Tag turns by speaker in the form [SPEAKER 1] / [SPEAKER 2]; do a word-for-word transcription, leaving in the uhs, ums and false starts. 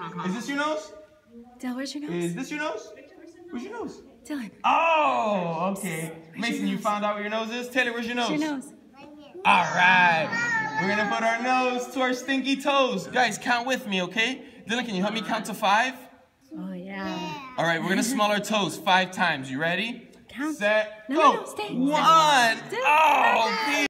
[SPEAKER 1] Is this your nose?
[SPEAKER 2] Dylan, where's your nose?
[SPEAKER 1] Is this your nose? Where's your nose?
[SPEAKER 2] Dylan.
[SPEAKER 1] Oh, okay.
[SPEAKER 2] Where's
[SPEAKER 1] Mason, you found out where your nose is? Taylor, where's your nose?
[SPEAKER 2] Where's your nose?
[SPEAKER 1] All right. We're going to put our nose to our stinky toes. Guys, count with me, okay? Dylan, can you help me count to five?
[SPEAKER 2] Oh, yeah.
[SPEAKER 1] All right, we're going to smell our toes five times. You ready?
[SPEAKER 2] Count.
[SPEAKER 1] Set,
[SPEAKER 2] No,
[SPEAKER 1] go.
[SPEAKER 2] no, no, stay.
[SPEAKER 1] One.
[SPEAKER 2] Stay.
[SPEAKER 1] Oh,